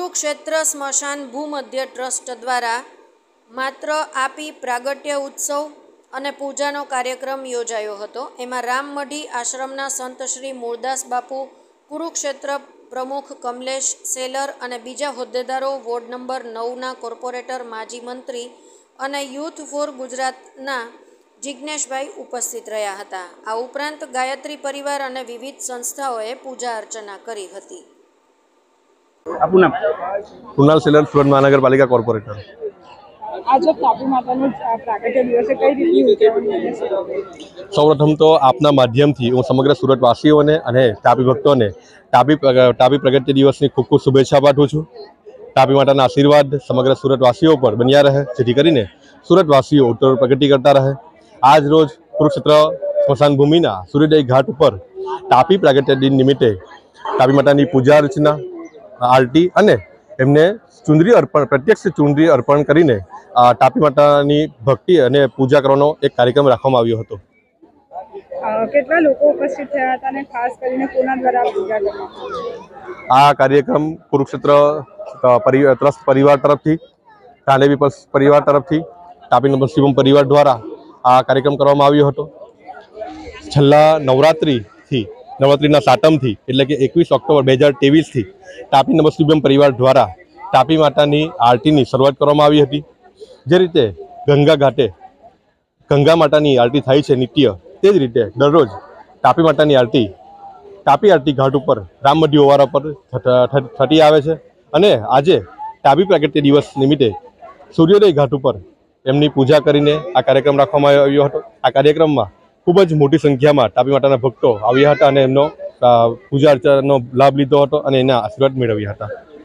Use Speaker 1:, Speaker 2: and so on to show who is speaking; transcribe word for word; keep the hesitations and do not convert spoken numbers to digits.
Speaker 1: કુરુક્ષેત્ર સ્મશાન ભૂમધ્ય ટ્રસ્ટ દ્વારા માત્ર આપી પ્રાગટ્ય ઉત્સવ અને પૂજાનો કાર્યક્રમ યોજાયો હતો। એમાં રામમઢી આશ્રમના સંત શ્રી મૂળદાસ બાપુ, કુરુક્ષેત્ર પ્રમુખ કમલેશ સેલર અને બીજા હોદ્દેદારો, વોર્ડ નંબર નવના કોર્પોરેટર, માજી મંત્રી અને યુથ ફોર ગુજરાતના જિજ્ઞેશભાઈ ઉપસ્થિત રહ્યા હતા। આ ઉપરાંત ગાયત્રી પરિવાર અને વિવિધ સંસ્થાઓએ પૂજા અર્ચના કરી હતી।
Speaker 2: આપનું નામ?
Speaker 3: કુણાલ સેલર, સુરત મહાનગરપાલિકા કોર્પોરેટર।
Speaker 2: આજે તાપી માતાનો પ્રાગટ્ય દિવસે કઈ રીતની ઉજવણી છે?
Speaker 3: સૌપ્રથમ તો આપના માધ્યમથી હું સમગ્ર સુરતવાસીઓને અને તાપી ભક્તોને તાપી તાપી પ્રગટ્ય દિવસની ખૂબ ખૂબ શુભેચ્છા પાઠવું છું। તાપી માતાના આશીર્વાદ સમગ્ર સુરતવાસીઓ પર બન્યા રહે, જેથી કરીને સુરતવાસીઓ ઉત્તર પ્રગતિ કરતા રહે। આજ રોજ કુરુક્ષેત્ર સ્મશાન ભૂમિના સૂર્યોદય ઘાટ ઉપર તાપી પ્રાગટ્ય દિન નિમિત્તે તાપી માતાની પૂજા અર્ચના, આરતી અને એમને ચુંદડી અર્પણ પ્રત્યક્ષ ચુંદડી અર્પણ કરીને તાપી માતાની ભક્તિ અને પૂજા કરવાનો એક કાર્યક્રમ રાખવામાં આવ્યો હતો।
Speaker 2: કેટલા લોકો ઉપસ્થિત થયા હતા અને ખાસ કરીને કોના દ્વારા પૂજા કરવામાં?
Speaker 3: આ કાર્યક્રમ કુરુક્ષેત્ર ટ્રસ્ટ પરિવાર તરફથી, કાલેવી પરિવાર તરફથી, તાપી નમસ્તિવમ પરિવાર દ્વારા આ કાર્યક્રમ કરવામાં આવ્યો હતો। છેલ્લા નવરાત્રિથી નવરાત્રિના સાતમથી એટલે કે એકવીસ ઓક્ટોબર બે હજાર ત્રેવીસથી તાપી નમસ્તિવમ પરિવાર દ્વારા તાપી માતાની આરતીની શરૂઆત કરવામાં આવી હતી। જે રીતે ગંગા ઘાટે ગંગા માતાની આરતી થાય છે નિત્ય, તે જ રીતે દરરોજ તાપી માતાની આરતી તાપી આરતી ઘાટ ઉપર રામમઢી ઓવારા પર થતી આવે છે। અને આજે તાપી પ્રાગટ્ય દિવસ નિમિત્તે સૂર્યોદય ઘાટ ઉપર એમની પૂજા કરીને આ કાર્યક્રમ રાખવામાં આવ્યો હતો। આ કાર્યક્રમમાં ખૂબ જ મોટી સંખ્યામાં તાપી માતાના ભક્તો આવ્યા હતા અને એમનો પૂજા અર્ચનાનો લાભ લીધો હતો અને એના આશીર્વાદ મેળવ્યા હતા।